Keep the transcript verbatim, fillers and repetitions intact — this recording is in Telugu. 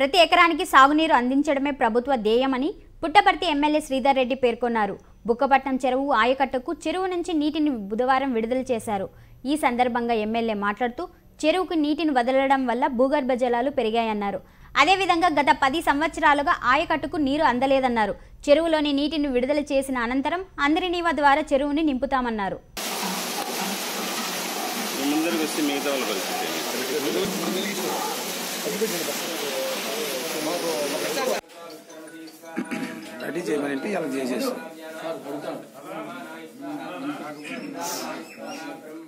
ప్రతి ఎకరానికి సాగునీరు అందించడమే ప్రభుత్వ ధ్యేయమని పుట్టపర్తి ఎమ్మెల్యే శ్రీధర్ రెడ్డి పేర్కొన్నారు. బుక్కపట్నం చెరువు ఆయకట్టుకు చెరువు నుంచి నీటిని బుధవారం విడుదల చేశారు. ఈ సందర్భంగా ఎమ్మెల్యే మాట్లాడుతూ చెరువుకు నీటిని వదలడం వల్ల భూగర్భ జలాలు పెరిగాయన్నారు. అదేవిధంగా గత పది సంవత్సరాలుగా ఆయకట్టుకు నీరు అందలేదన్నారు. చెరువులోని నీటిని విడుదల చేసిన అనంతరం అందరినీవా ద్వారా చెరువుని నింపుతామన్నారు. రెడీ చేయమని అలా చేసేసి